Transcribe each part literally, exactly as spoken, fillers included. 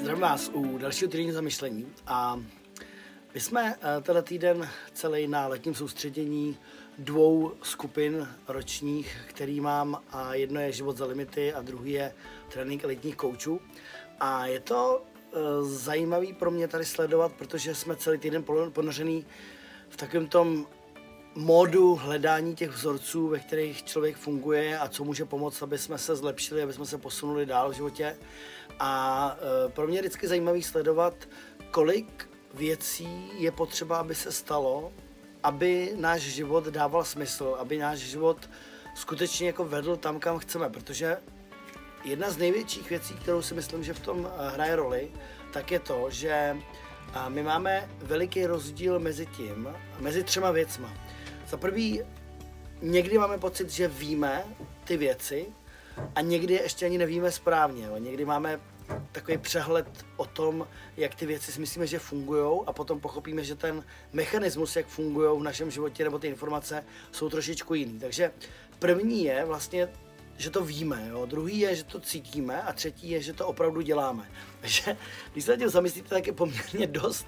Zdravím vás u dalšího týdenního zamyšlení a my jsme tenhle týden celý na letním soustředění dvou skupin ročních, který mám, a jedno je Život za limity a druhý je trénink elitních koučů. A je to uh, zajímavý pro mě tady sledovat, protože jsme celý týden ponořený v takovém tom módu hledání těch vzorců, ve kterých člověk funguje a co může pomoct, aby jsme se zlepšili, aby jsme se posunuli dál v životě. A e, pro mě je vždycky zajímavý sledovat, kolik věcí je potřeba, aby se stalo, aby náš život dával smysl, aby náš život skutečně jako vedl tam, kam chceme, protože jedna z největších věcí, kterou si myslím, že v tom hraje roli, tak je to, že my máme veliký rozdíl mezi tím, mezi třema věcma. Za prvý, někdy máme pocit, že víme ty věci a někdy ještě ani nevíme správně. Jo. Někdy máme takový přehled o tom, jak ty věci si myslíme, že fungují, a potom pochopíme, že ten mechanismus, jak fungují v našem životě, nebo ty informace jsou trošičku jiný. Takže první je vlastně, že to víme, jo. Druhý je, že to cítíme, a třetí je, že to opravdu děláme. Takže když se na tím zamyslíte, tak je poměrně dost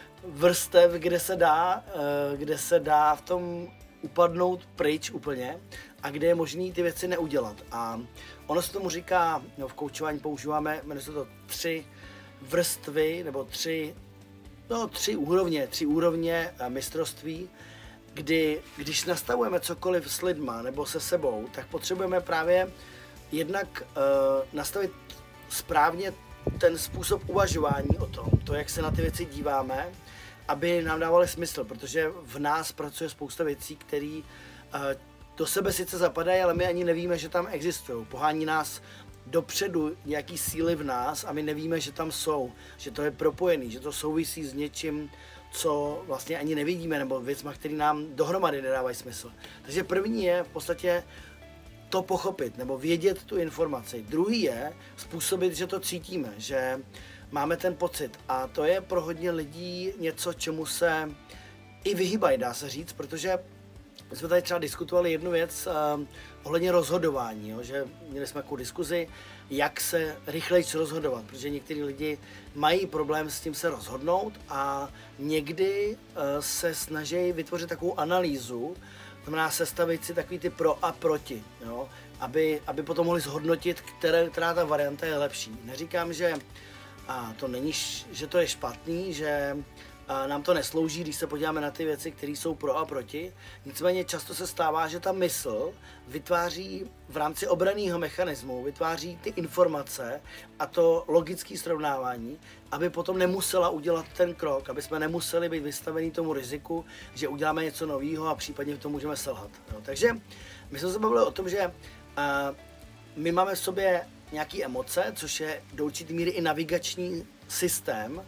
vrstev, kde se dá, kde se dá v tom upadnout pryč úplně a kde je možné ty věci neudělat. A ono se tomu říká, no, v koučování používáme, jmenuje se to tři vrstvy, nebo tři, no, tři úrovně, tři úrovně mistrovství, kdy, když nastavujeme cokoliv s lidma nebo se sebou, tak potřebujeme právě jednak uh, nastavit správně ten způsob uvažování o tom, to, jak se na ty věci díváme, aby nám dávaly smysl, protože v nás pracuje spousta věcí, které uh, do sebe sice zapadají, ale my ani nevíme, že tam existují. Pohání nás dopředu nějaký síly v nás a my nevíme, že tam jsou, že to je propojený, že to souvisí s něčím, co vlastně ani nevidíme, nebo věcma, které nám dohromady nedávají smysl. Takže první je v podstatě to pochopit, nebo vědět tu informaci. Druhý je způsobit, že to cítíme, že máme ten pocit. A to je pro hodně lidí něco, čemu se i vyhýbají, dá se říct, protože my jsme tady třeba diskutovali jednu věc uh, ohledně rozhodování, jo, že měli jsme takovou diskuzi, jak se rychleji rozhodovat, protože někteří lidi mají problém s tím se rozhodnout a někdy uh, se snaží vytvořit takovou analýzu, to znamená sestavit si takový ty pro a proti, jo, aby, aby potom mohli zhodnotit, které, která ta varianta je lepší. Neříkám, že a to není, že to je špatný, že a nám to neslouží, když se podíváme na ty věci, které jsou pro a proti. Nicméně často se stává, že ta mysl vytváří v rámci obranného mechanismu, vytváří ty informace a to logické srovnávání, aby potom nemusela udělat ten krok, aby jsme nemuseli být vystavení tomu riziku, že uděláme něco nového a případně v tom můžeme selhat. No, takže my jsme se bavili o tom, že a, my máme v sobě nějaké emoce, což je do určité míry i navigační systém,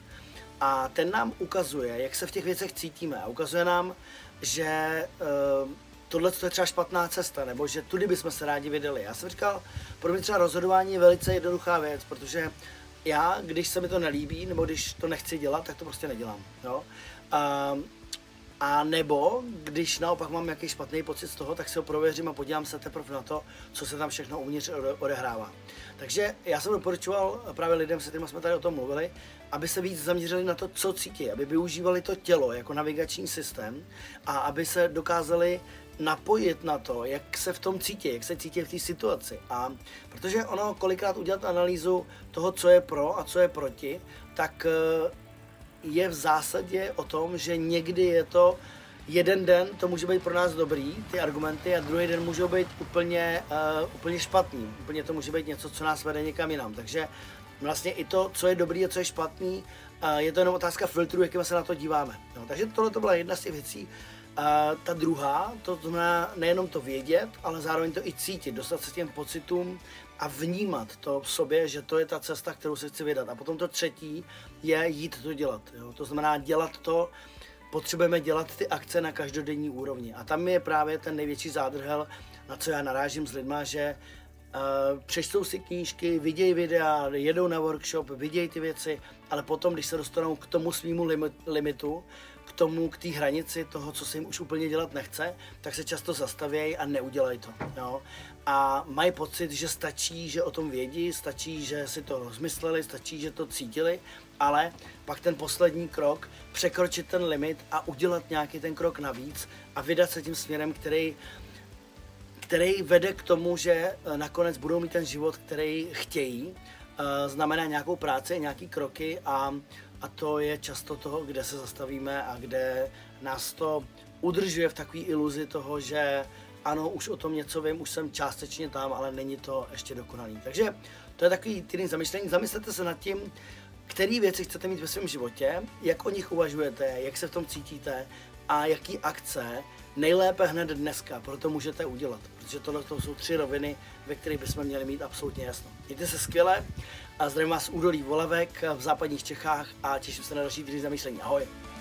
a ten nám ukazuje, jak se v těch věcech cítíme, a ukazuje nám, že uh, tohle je třeba špatná cesta, nebo že tudy bychom se rádi vydali. Já jsem říkal, pro mě třeba rozhodování je velice jednoduchá věc, protože já, když se mi to nelíbí, nebo když to nechci dělat, tak to prostě nedělám. Jo? Uh, A nebo, když naopak mám nějaký špatný pocit z toho, tak si ho prověřím a podívám se teprve na to, co se tam všechno uvnitř odehrává. Takže já jsem doporučoval právě lidem, se kterými jsme tady o tom mluvili, aby se víc zaměřili na to, co cítí, aby využívali to tělo jako navigační systém a aby se dokázali napojit na to, jak se v tom cítí, jak se cítí v té situaci. A protože ono kolikrát udělat analýzu toho, co je pro a co je proti, tak je v zásadě o tom, že někdy je to jeden den, to může být pro nás dobrý, ty argumenty, a druhý den můžou být úplně, uh, úplně špatný. Úplně to může být něco, co nás vede někam jinam. Takže vlastně i to, co je dobrý a co je špatný, uh, je to jenom otázka filtru, jakým se na to díváme. No, takže tohle to byla jedna z těch věcí. Uh, ta druhá, to znamená nejenom to vědět, ale zároveň to i cítit, dostat se těm pocitům a vnímat to v sobě, že to je ta cesta, kterou se chci vydat. A potom to třetí je jít to dělat. Jo? To znamená dělat to, potřebujeme dělat ty akce na každodenní úrovni. A tam je právě ten největší zádrhel, na co já narážím s lidma, že uh, přečtou si knížky, vidějí videa, jedou na workshop, vidějí ty věci, ale potom, když se dostanou k tomu svýmu limitu, k k tomu, k té hranici toho, co se jim už úplně dělat nechce, tak se často zastavějí a neudělají to. Jo? A mají pocit, že stačí, že o tom vědí, stačí, že si to rozmysleli, stačí, že to cítili, ale pak ten poslední krok, překročit ten limit a udělat nějaký ten krok navíc a vydat se tím směrem, který, který vede k tomu, že nakonec budou mít ten život, který chtějí, znamená nějakou práci, nějaký kroky a, a to je často toho, kde se zastavíme a kde nás to udržuje v takové iluzi toho, že ano, už o tom něco vím, už jsem částečně tam, ale není to ještě dokonalý. Takže to je takový týden zamyšlení. Zamyslete se nad tím, které věci chcete mít ve svém životě, jak o nich uvažujete, jak se v tom cítíte a jaký akce nejlépe hned dneska, proto můžete udělat. Protože tohle jsou tři roviny, ve kterých bychom měli mít absolutně jasno. Mějte se skvěle a zdravím vás z údolí Volavek v západních Čechách a těším se na další týden zamyšlení. Ahoj!